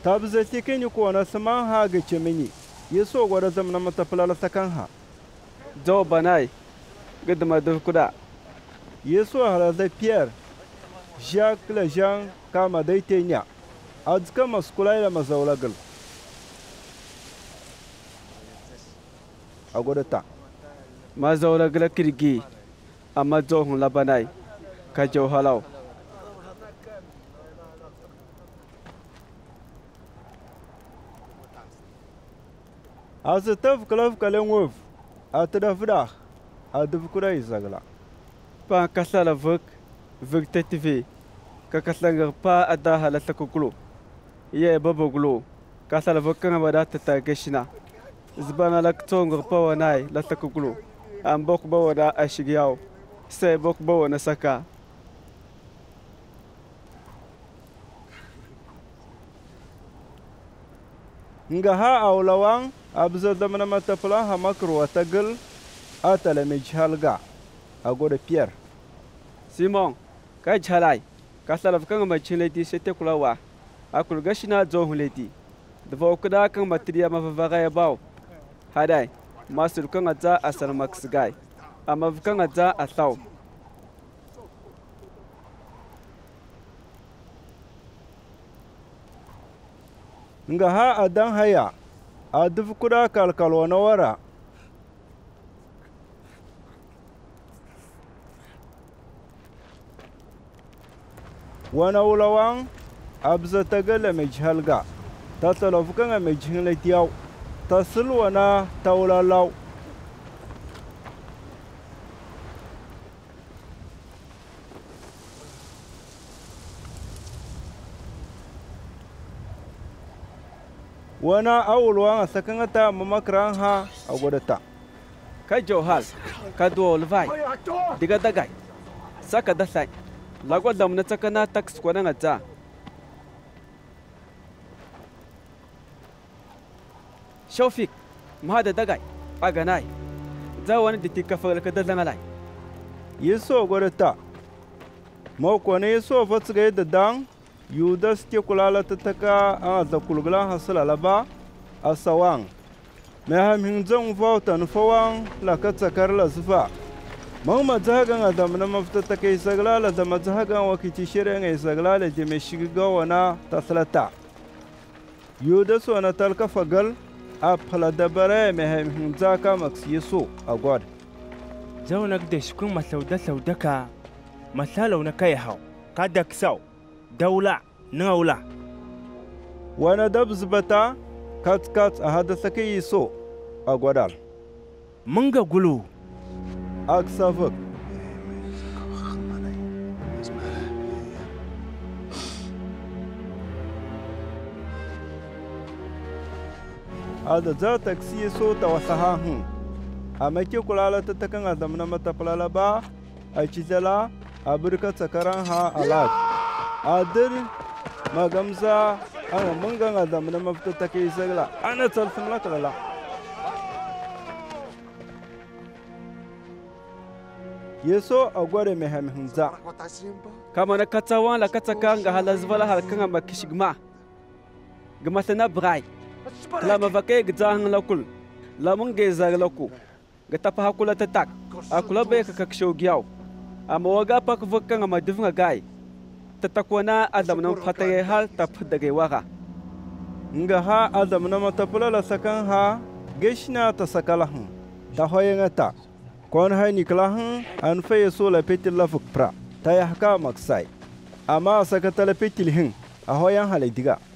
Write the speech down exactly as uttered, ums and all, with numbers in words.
tabza tike ni ko na saman ha ga cemini yeso gwada zamna mata fulala sakan ha jo banai gidma du kuda yeso hala da pierre jacques la jean kama dai tenya azka maskulai la mazawlagal agwada ta mazawlagal kirgi amma jo hun la banai ka jo halaw azataf kalaf kalen wof atada fda aduf kurai zagla pa kasala vuk vuk tv ka kasanga pa ada hala sakukulu ye baboglu kasala vuk kan bada tata gashina zbana lak tongo pa wanai la sakukulu am bok ba wada ashigiyaw sai bok ba wana saka nga ha awlawan abza damna matapla ha makru watagal atala mijhalga agoda pierre simon kai chalai kasala kan ma chileti sete kulawa akul gashina jo huleti dvo kuda kan matriya mavaga ya baw hadai masul kan aza asar max guy amma kan aza asaw nga ha adan haya aduf kuda kalkal wana wara wana ulawan abza tagala mijhalga tatalof kan mijhin tiyaw tasil wana tawlalaw wana awulwan a sakangata mamakran ha a gwadata ka johal ka duwal vai diga dagai saka dasai lagwa damna tsakana tax kwanan ata shofik mahada dagai aganai za wani da tika falka da zanalai yeso gwadata mawkwane yeso fatsiga da dan yudas ke kulala ta taka an za kulgula hasala laba a sawan mai hamhin zan fauta nufawan laka tsakar la zufa mamma zahagan a zamana mafita ta kai sagla la zama zahagan wakici shirin a sagla la jime shiga wana taslata yudas wana talka fagal a faladabara mai hamhin zaka max yeso a gwad zaunak da shikun masauda saudaka masalau na kai hau ka daksau daula naula wana dabz bata kat kat a hadasa kai so a gwadal mun ga gulu aksafak ada za taksi so ta wasaha hun a make kulala ta takan azamna mata falala ba a cizala a birka tsakaran ha alat adir magamza ana mungan azamna mafita take sagla ana tsalfin lakalala yeso a gware mai hamhinza kama na katsawan la katsaka ga halazvala halkan ma kishigma gama sana brai la mavake gzahan lakul la mun ge zaglaku ga tafa hakula ta tak akula bai ka kaksho giyaw amma waga pak vukan ma dufnga gai ta takwana azamnan fatare hal ta fudage waka nga ha azamna matapula la sakan ha geshna ta sakalahan ta hoyengata kon hay niklahan an faye so la petil la fukpra ta ya haka maksai amma sakata la petil hin a hoyan halaidiga